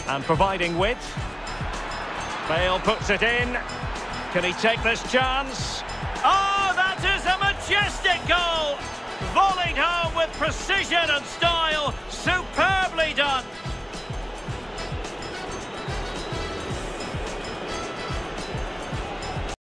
And providing width. Bale puts it in. Can he take this chance? Oh, that is a majestic goal! Volleyed home with precision and style. Superbly done.